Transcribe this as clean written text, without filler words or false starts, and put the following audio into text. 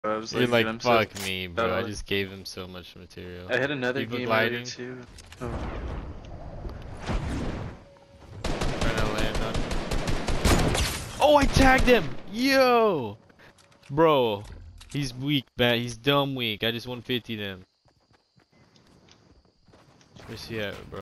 I was You're like, like, dude, I'm fuck so me, bro. I just gave him so much material. I had another People game gliding. earlier too. Oh. Trying to land on. Oh, I tagged him! Yo! Bro, he's weak, man. He's dumb weak. I just 150'd him. Where's he at, bro?